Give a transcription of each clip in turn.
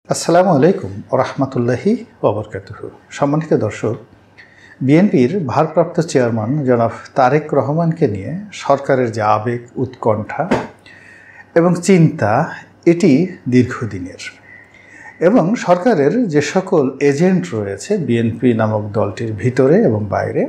আসসালামু আলাইকুম ওরহমতুল্লাহি ওবরকাতুহু। সম্মানিত দর্শক, বিএনপির ভারপ্রাপ্ত চেয়ারম্যান জনাব তারেক রহমানকে নিয়ে সরকারের যে আবেগ, উৎকণ্ঠা এবং চিন্তা এটি দীর্ঘদিনের, এবং সরকারের যে সকল এজেন্ট রয়েছে বিএনপি নামক দলটির ভিতরে এবং বাইরে,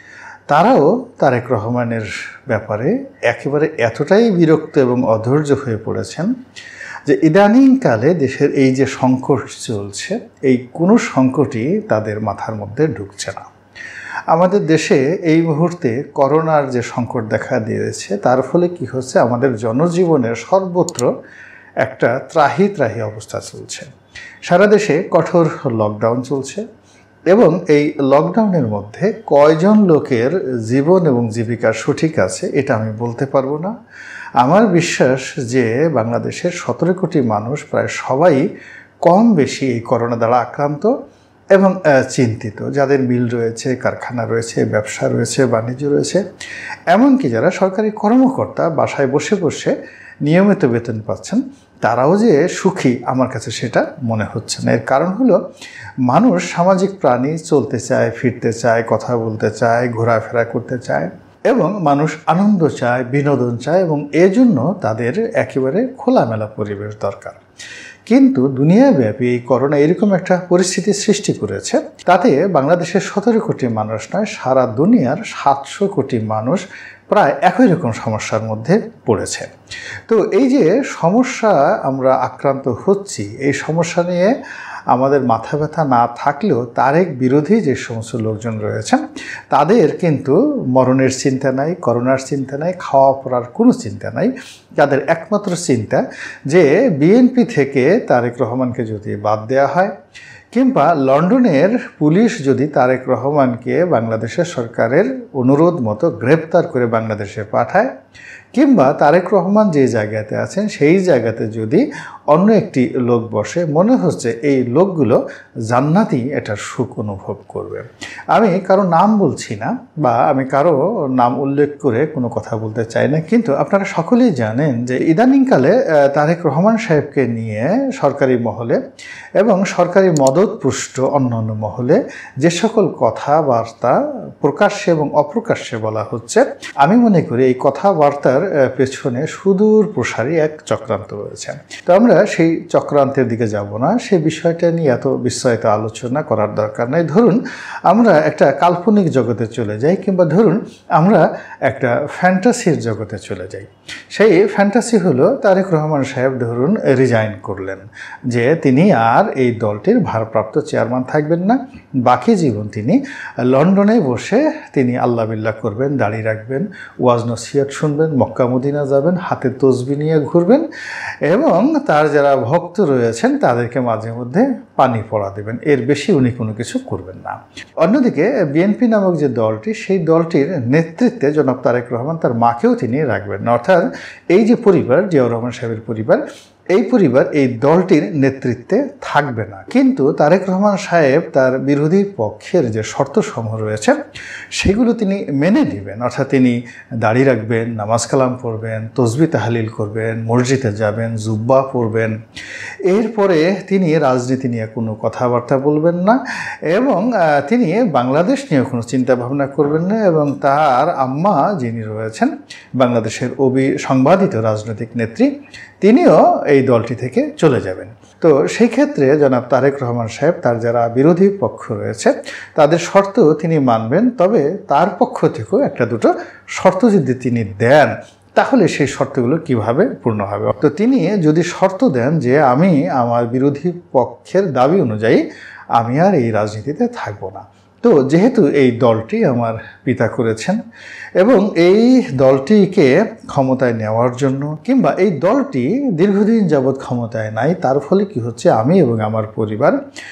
তারাও তারেক রহমানের ব্যাপারে একেবারে এতটাই বিরক্ত এবং অধৈর্য হয়ে পড়েছেন যে ইদানিংকালে দেশের এই যে সংকট চলছে, এই কোনো সংকটই তাদের মাথার মধ্যে ঢুকছে না। আমাদের দেশে এই মুহূর্তে করোনার যে সংকট দেখা দিয়েছে, তার ফলে কি হচ্ছে, আমাদের জনজীবনের সর্বত্র একটা ত্রাহি অবস্থা চলছে। সারা দেশে কঠোর লকডাউন চলছে, এবং এই লকডাউনের মধ্যে কয়জন লোকের জীবন এবং জীবিকা সঠিক আছে এটা আমি বলতে পারবো না। আমার বিশ্বাস যে বাংলাদেশের 17 কোটি মানুষ প্রায় সবাই কম বেশি এই করোনা দ্বারা আক্রান্ত এবং চিন্তিত। যাদের মিল রয়েছে, কারখানা রয়েছে, ব্যবসা রয়েছে, বাণিজ্য রয়েছে, এমনকি যারা সরকারি কর্মকর্তা বাসায় বসে বসে নিয়মিত বেতন পাচ্ছেন, তারাও যে সুখী আমার কাছে সেটা মনে হচ্ছে না। এর কারণ হলো, মানুষ সামাজিক প্রাণী, চলতে চায়, ফিরতে চায়, কথা বলতে চায়, ঘোরাফেরা করতে চায়, এবং মানুষ আনন্দ চায়, বিনোদন চায়, এবং এজন্য তাদের একেবারে খোলামেলা পরিবেশ দরকার। কিন্তু দুনিয়াব্যাপী এই করোনা এরকম একটা পরিস্থিতি সৃষ্টি করেছে, তাতে বাংলাদেশের 17 কোটি মানুষ নয়, সারা দুনিয়ার 700 কোটি মানুষ প্রায় একই রকম সমস্যার মধ্যে পড়েছে। তো এই যে সমস্যা আমরা আক্রান্ত হচ্ছি, এই সমস্যা নিয়ে আমাদের মাথা ব্যথা না থাকলেও তারেক বিরোধী যে সমস্ত লোকজন রয়েছেন, তাদের কিন্তু মরণের চিন্তা নাই, করোনার চিন্তা নাই, খাওয়া পড়ার কোনো চিন্তা নাই। তাদের একমাত্র চিন্তা যে বিএনপি থেকে তারেক রহমানকে যদি বাদ দেওয়া হয়, কিংবা লন্ডনের পুলিশ যদি তারেক রহমানকে বাংলাদেশের সরকারের অনুরোধ মতো গ্রেপ্তার করে বাংলাদেশে পাঠায়, কিংবা তারেক রহমান যে জায়গাতে আছেন সেই জায়গাতে যদি অন্য একটি লোক বসে, মনে হচ্ছে এই লোকগুলো জান্নাতি এটার সুখ অনুভব করবে। আমি কারো নাম বলছি না, বা আমি কারো নাম উল্লেখ করে কোনো কথা বলতে চাই না, কিন্তু আপনারা সকলেই জানেন যে ইদানিংকালে তারেক রহমান সাহেবকে নিয়ে সরকারি মহলে এবং সরকারি মদতপুষ্ট অন্যান্য মহলে যে সকল কথাবার্তা প্রকাশ্যে এবং অপ্রকাশ্যে বলা হচ্ছে, আমি মনে করি এই কথাবার্তার পেছনে সুদূর প্রসারী এক চক্রান্ত রয়েছে। তো আমরা সেই চক্রান্তের দিকে যাব না, সেই বিষয়টা নিয়ে এত বিস্তারিত আলোচনা করার দরকার নাই। ধরুন আমরা একটা কাল্পনিক জগতে চলে যাই, কিংবা ধরুন আমরা একটা ফ্যান্টাসির জগতে চলে যাই। সেই ফ্যান্টাসি হলো, তারেক রহমান সাহেব ধরুন রিজাইন করলেন, যে তিনি আর এই দলটির ভারপ্রাপ্ত চেয়ারম্যান থাকবেন না, বাকি জীবন তিনি লন্ডনে বসে তিনি আল্লাহ বিল্লাহ করবেন, দাড়ি রাখবেন, ওয়াজ নসিহত শুনবেন, মক্কা মদিনা যাবেন, হাতে তসবিহ নিয়ে ঘুরবেন, এবং তার যারা ভক্ত রয়েছেন তাদেরকে মাঝে মধ্যে পানি পড়া দেবেন। এর বেশি উনি কোনো কিছু করবেন না। অন্যদিকে বিএনপি নামক যে দলটি, সেই দলটির নেতৃত্বে জনাব তারেক রহমান তার মাকেও তিনি রাখবেন না। অর্থাৎ এই যে পরিবার, জিয়াউর রহমান সাহেবের পরিবার, এই পরিবার এই দলটির নেতৃত্বে থাকবে না। কিন্তু তারেক রহমান সাহেব তার বিরোধী পক্ষের যে শর্তসমূহ রয়েছে সেগুলো তিনি মেনে নেবেন। অর্থাৎ তিনি দাড়ি রাখবেন, নামাজ কালাম পড়বেন, তসবিহ তাহলিল করবেন, মসজিদে যাবেন, জুব্বা পরবেন। এরপরে তিনি রাজনীতি নিয়ে কোনো কথাবার্তা বলবেন না, এবং তিনি বাংলাদেশ নিয়ে কোনো চিন্তা ভাবনা করবেন না, এবং তার আম্মা যিনি রয়েছেন বাংলাদেশের সংবাদিত রাজনৈতিক নেত্রী, তিনিও এই দলটি থেকে চলে যাবেন। তো সেই ক্ষেত্রে জনাব তারেক রহমান সাহেব তার যারা বিরোধী পক্ষ রয়েছে তাদের শর্ত তিনি মানবেন, তবে তার পক্ষ থেকেও একটা দুটো শর্ত যদি তিনি দেন, তাহলে সেই শর্তগুলো কিভাবে পূর্ণ হবে। তো তিনি যদি শর্ত দেন যে আমি আমার বিরোধী পক্ষের দাবি অনুযায়ী আমি আর এই রাজনীতিতে থাকবো না, তো যেহেতু এই দলটি আমার পিতা করেছেন, এবং এই দলটিকে ক্ষমতায় নেওয়ার জন্য, কিংবা এই দলটি দীর্ঘদিন যাবৎ ক্ষমতায় নাই, তার ফলে কি হচ্ছে, আমি এবং আমার পরিবার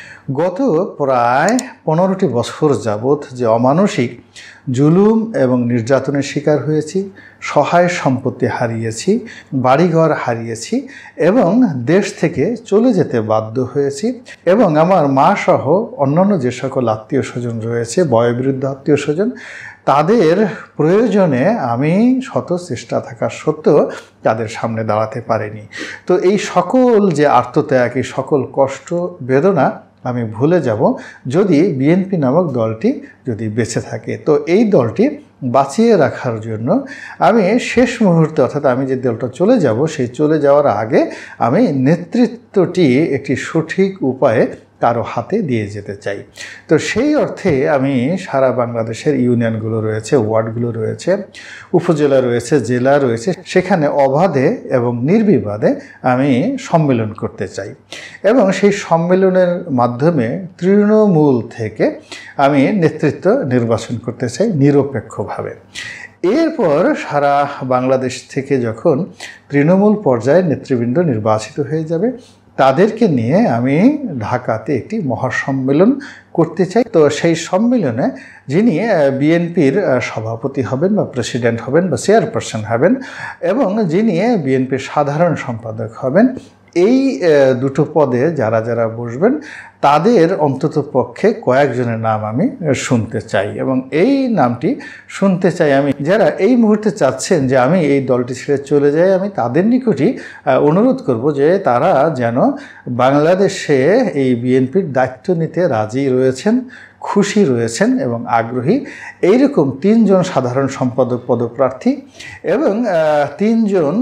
গত প্রায় 15টি বছর যাবৎ যে অমানসিক জুলুম এবং নির্যাতনের শিকার হয়েছি, সহায় সম্পত্তি হারিয়েছি, বাড়িঘর হারিয়েছি, এবং দেশ থেকে চলে যেতে বাধ্য হয়েছি, এবং আমার মা সহ অন্যান্য যে সকল আত্মীয় স্বজন রয়েছে, বয়োবৃদ্ধ আত্মীয় স্বজন, তাদের প্রয়োজনে আমি শত চেষ্টা থাকা সত্ত্বেও তাদের সামনে দাঁড়াতে পারিনি। তো এই সকল যে আর্তত্যাগ, এই সকল কষ্ট বেদনা আমি ভুলে যাব যদি বিএনপি নামক দলটি যদি বেঁচে থাকে। তো এই দলটি বাঁচিয়ে রাখার জন্য আমি শেষ মুহূর্তে, অর্থাৎ আমি যে দলটা চলে যাব, সেই চলে যাওয়ার আগে আমি নেতৃত্বটি একটি সঠিক উপায়ে কারো হাতে দিয়ে যেতে চাই। তো সেই অর্থে আমি সারা বাংলাদেশের ইউনিয়নগুলো রয়েছে, ওয়ার্ডগুলো রয়েছে, উপজেলা রয়েছে, জেলা রয়েছে, সেখানে অবাধে এবং নির্বিবাদে আমি সম্মেলন করতে চাই এবং সেই সম্মেলনের মাধ্যমে তৃণমূল থেকে আমি নেতৃত্ব নির্বাচন করতে চাই নিরপেক্ষভাবে। এরপর সারা বাংলাদেশ থেকে যখন তৃণমূল পর্যায়ে নেতৃবৃন্দ নির্বাচিত হয়ে যাবে, তাদেরকে নিয়ে আমি ঢাকাতে একটি মহাসম্মেলন করতে চাই। তো সেই সম্মেলনে যিনি বিএনপির সভাপতি হবেন বা প্রেসিডেন্ট হবেন বা চেয়ারপারসন হবেন এবং যিনি বিএনপির সাধারণ সম্পাদক হবেন, এই দুটো পদে যারা যারা বসবেন তাদের অন্তত পক্ষে কয়েকজনের নাম আমি শুনতে চাই এবং এই নামটি শুনতে চাই আমি। যারা এই মুহূর্তে চাচ্ছেন যে আমি এই দলটি ছেড়ে চলে যাই, আমি তাদের নিকটই অনুরোধ করব যে তারা যেন বাংলাদেশে এই বিএনপির দায়িত্ব নিতে রাজি রয়েছেন, খুশি রয়েছেন এবং আগ্রহী। এইরকম 3 জন সাধারণ সম্পাদক পদপ্রার্থী এবং 3 জন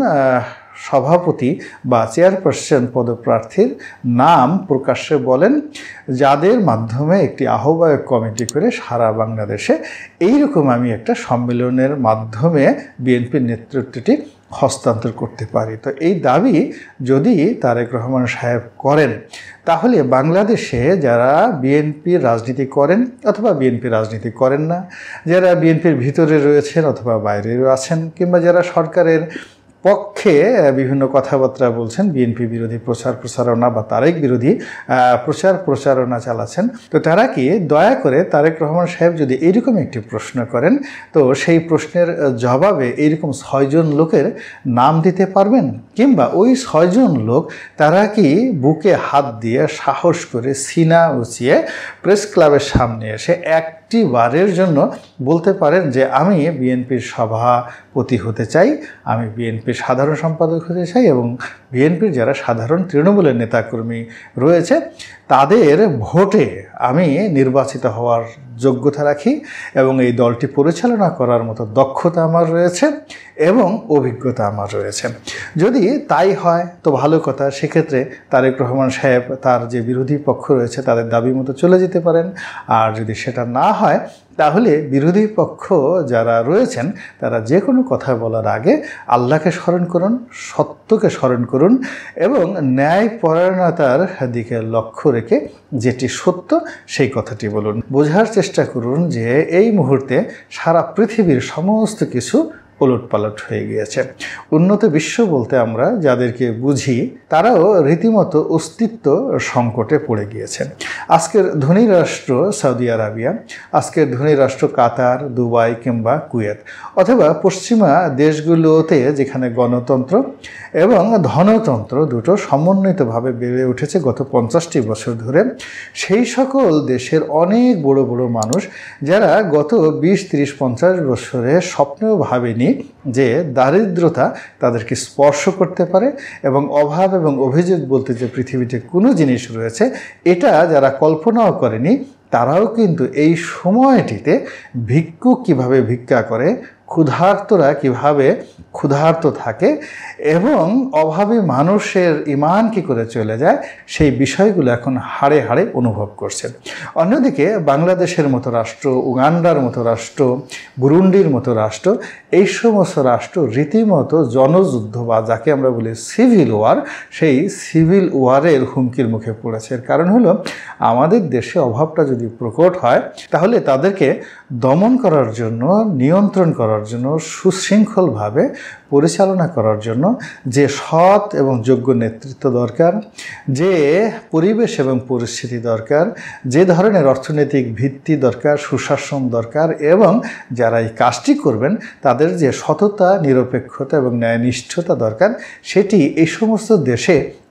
সভাপতি বা চেয়ারপারসন পদপ্রার্থীর নাম প্রকাশ্যে বলেন, যাদের মাধ্যমে একটি আহ্বায়ক কমিটি করে সারা বাংলাদেশে এইরকম আমি একটা সম্মেলনের মাধ্যমে বিএনপির নেতৃত্বটি হস্তান্তর করতে পারি। তো এই দাবি যদি তারেক রহমান সাহেব করেন, তাহলে বাংলাদেশে যারা বিএনপির রাজনীতি করেন অথবা বিএনপি রাজনীতি করেন না, যারা বিএনপির ভিতরে রয়েছেন অথবা বাইরেও আছেন, কিংবা যারা সরকারের পক্ষে বিভিন্ন কথাবার্তা বলছেন, বিএনপি বিরোধী প্রচার প্রচারণা বা তারেক বিরোধী প্রচার প্রচারণা চালাচ্ছেন, তো তারা কি দয়া করে তারেক রহমান সাহেব যদি এইরকম একটি প্রশ্ন করেন, তো সেই প্রশ্নের জবাবে এইরকম 6 জন লোকের নাম দিতে পারবেন? কিংবা ওই 6 জন লোক তারা কি বুকে হাত দিয়ে সাহস করে সিনা উঁচিয়ে প্রেস ক্লাবের সামনে এসে একটি বারের জন্য বলতে পারেন যে আমি বিএনপির সভাপতি হতে চাই, আমি বিএনপির সাধারণ সম্পাদক হতে চাই এবং বিএনপির যারা সাধারণ তৃণমূলের নেতাকর্মী রয়েছে তাদের ভোটে আমি নির্বাচিত হওয়ার যোগ্যতা রাখি এবং এই দলটি পরিচালনা করার মতো দক্ষতা আমার রয়েছে এবং অভিজ্ঞতা আমার রয়েছে? যদি তাই হয় তো ভালো কথা, সেক্ষেত্রে তারেক রহমান সাহেব তার যে বিরোধী পক্ষ রয়েছে তাদের দাবি মতো চলে যেতে পারেন। আর যদি সেটা না হয়, তাহলে বিরোধী পক্ষ যারা রয়েছেন তারা যে কোনো কথা বলার আগে আল্লাহকে স্মরণ করুন, সত্যকে স্মরণ করুন এবং ন্যায়পরায়ণতার দিকে লক্ষ্য রেখে যেটি সত্য সেই কথাটি বলুন। বোঝার চেষ্টা করুন যে এই মুহূর্তে সারা পৃথিবীর সমস্ত কিছু ওলটপালট হয়ে গিয়েছে। উন্নত বিশ্ব বলতে আমরা যাদেরকে বুঝি তারাও রীতিমতো অস্তিত্ব সংকটে পড়ে গিয়েছে। আজকের ধনী রাষ্ট্র সৌদি আরবিয়া, আজকের ধনী রাষ্ট্র কাতার, দুবাই কিংবা কুয়েত অথবা পশ্চিমা দেশগুলোতে যেখানে গণতন্ত্র এবং ধনতন্ত্র দুটো সমন্বিতভাবে বেড়ে উঠেছে গত 50টি বছর ধরে, সেই সকল দেশের অনেক বড় বড় মানুষ যারা গত 20, 30, 50 বছরে স্বপ্নেও ভাবেনি যে দারিদ্রতা তাদেরকে স্পর্শ করতে পারে এবং অভাব এবং অভিযোগ বলতে যে পৃথিবীতে কোনো জিনিস রয়েছে এটা যারা কল্পনাও করেনি, তারাও কিন্তু এই সময়টিতে ভিক্ষুক কীভাবে ভিক্ষা করে, ক্ষুধার্তরা কিভাবে ক্ষুধার্ত থাকে এবং অভাবী মানুষের ঈমান কী করে চলে যায়, সেই বিষয়গুলো এখন হাড়ে হাড়ে অনুভব করছে। অন্যদিকে বাংলাদেশের মতো রাষ্ট্র, উগান্ডার মতো রাষ্ট্র, বুরুন্ডির মতো রাষ্ট্র, এই সমস্ত রাষ্ট্র রীতিমতো জনযুদ্ধ বা যাকে আমরা বলি সিভিল ওয়ার, সেই সিভিল ওয়ারের হুমকির মুখে পড়েছে। এর কারণ হলো আমাদের দেশে অভাবটা যদি প্রকট হয় তাহলে তাদেরকে দমন করার জন্য, নিয়ন্ত্রণ করার জন্য, সুশৃঙ্খলভাবে পরিচালনা করার জন্য যে সৎ এবং যোগ্য নেতৃত্ব দরকার, যে পরিবেশ এবং পরিস্থিতি দরকার, যে ধরনের অর্থনৈতিক ভিত্তি দরকার, সুশাসন দরকার এবং যারা এই কাজটি করবেন তাদের যে সততা, নিরপেক্ষতা এবং ন্যায়নিষ্ঠতা দরকার, সেটি এই সমস্ত দেশে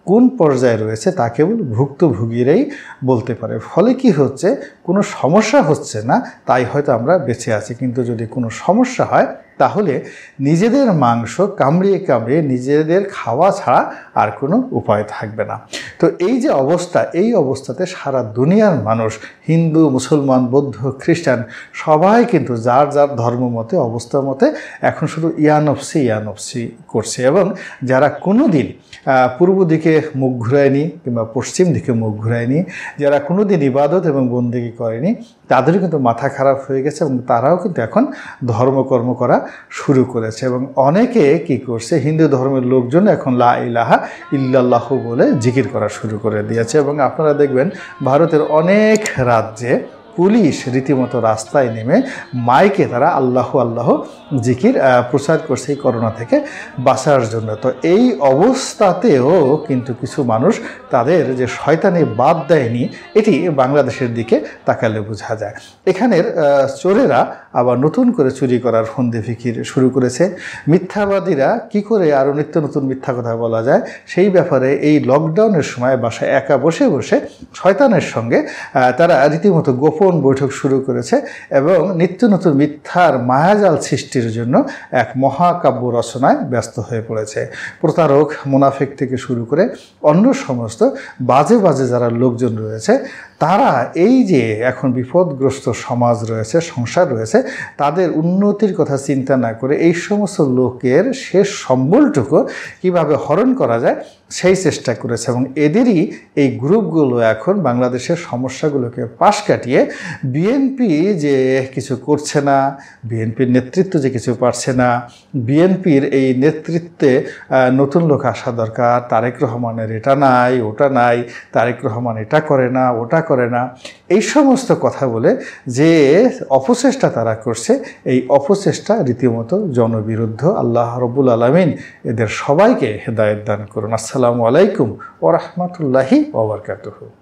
কোন পর্যায়ে রয়েছে তা কেবল ভুক্তভোগীরাই বলতে পারে। ফলে কি হচ্ছে, কোনো সমস্যা হচ্ছে না তাই হয়তো আমরা বেঁচে আছি, কিন্তু যদি কোনো সমস্যা হয় তাহলে নিজেদের মাংস কামড়িয়ে কামড়িয়ে নিজেদের খাওয়া ছাড়া আর কোনো উপায় থাকবে না। তো এই যে অবস্থা, এই অবস্থাতে সারা দুনিয়ার মানুষ, হিন্দু, মুসলমান, বৌদ্ধ, খ্রিস্টান সবাই কিন্তু যার যার ধর্ম মতে, অবস্থা মতে এখন শুধু ইয়ানফসি করছে। এবং যারা কোনো দিন পূর্ব দিকে মুখ ঘুরায়নি কিংবা পশ্চিম দিকে মুখ ঘুরায়নি, যারা কোনো দিন ইবাদত এবং বন্দেগী করেনি, তাদেরও কিন্তু মাথা খারাপ হয়ে গেছে এবং তারাও কিন্তু এখন ধর্মকর্ম করা শুরু করেছে। এবং অনেকে কি করছে, হিন্দু ধর্মের লোকজন এখন লা ইলাহা ইল্লাল্লাহ বলে জিকির করা শুরু করে দিয়েছে। এবং আপনারা দেখবেন ভারতের অনেক রাজ্যে পুলিশ রীতিমতো রাস্তায় নেমে মাইকে তারা আল্লাহ আল্লাহ জিকির প্রচার করছে এই করোনা থেকে বাঁচার জন্য। তো এই অবস্থাতেও কিন্তু কিছু মানুষ তাদের যে শয়তানি বাদ দেয়নি, এটি বাংলাদেশের দিকে তাকালে বোঝা যায়। এখানের চোরেরা আবার নতুন করে চুরি করার ফন্দি ফিকির শুরু করেছে। মিথ্যাবাদীরা কি করে আরও নিত্য নতুন মিথ্যা কথা বলা যায় সেই ব্যাপারে এই লকডাউনের সময় বাসায় একা বসে বসে শয়তানের সঙ্গে তারা রীতিমতো গোপন বৈঠক শুরু করেছে এবং নিত্য নতুন মিথ্যার মায়াজাল সৃষ্টির জন্য এক মহাকাব্য রচনায় ব্যস্ত হয়ে পড়েছে। প্রতারক, মুনাফিক থেকে শুরু করে অন্য সমস্ত বাজে বাজে যারা লোকজন রয়েছে, তারা এই যে এখন বিপদগ্রস্ত সমাজ রয়েছে, সংসার রয়েছে, তাদের উন্নতির কথা চিন্তা না করে এই সমস্ত লোকের শেষ সম্বলটুকু কিভাবে হরণ করা যায় সেই চেষ্টা করেছে। এবং এদেরই এই গ্রুপগুলো এখন বাংলাদেশের সমস্যাগুলোকে পাশ কাটিয়ে বিএনপি যে কিছু করছে না, বিএনপির নেতৃত্ব যে কিছু পারছে না, বিএনপির এই নেতৃত্বে নতুন লোক আসা দরকার, তারেক রহমানের এটা নাই ওটা নাই, তারেক রহমান এটা করে না ওটা করে না, এই সমস্ত কথা বলে যে অপচেষ্টা তারা করছে, এই অপচেষ্টা রীতিমতো জনবিরুদ্ধ। আল্লাহ রব্বুল আলামিন এদের সবাইকে হেদায়েত দান করুন। আসসালামু আলাইকুম ওয়া রাহমাতুল্লাহি ওয়া বারাকাতুহু।